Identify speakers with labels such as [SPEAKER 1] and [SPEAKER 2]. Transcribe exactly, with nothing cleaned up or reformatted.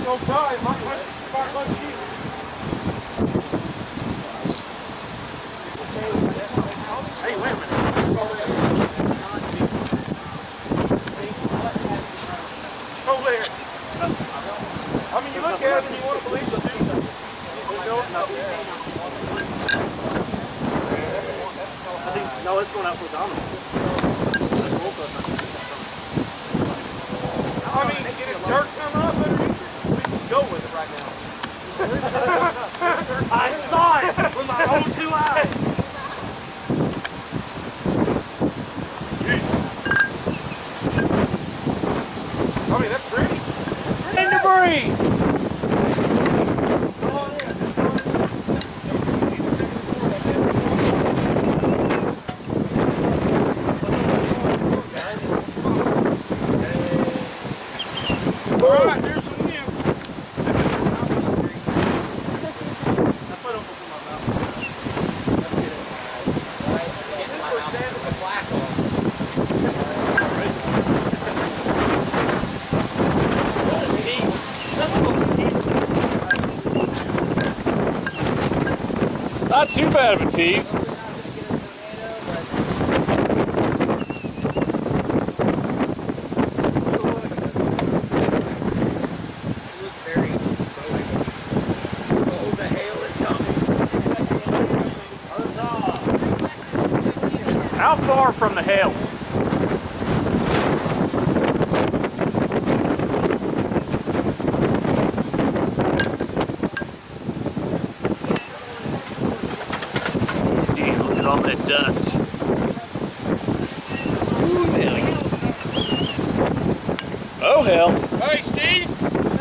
[SPEAKER 1] Oh God, my fire my sheep. Hey, wait a minute. Over there. I mean, you look at it and you want to believe the thing. I think, no, it's going out for domino. I mean, get it dirt coming up underneath it. We can go with it right now. I saw it with my own two eyes. I mean, that's pretty. And debris. Alright, there's some new. That's why I don't put my mouth. Let's get it. Alright, get this percent of the black on.
[SPEAKER 2] Not too bad of a tease. How far from the hail? Damn, look at all that dust. Ooh, hell. Oh, hell.
[SPEAKER 1] Hey, Steve.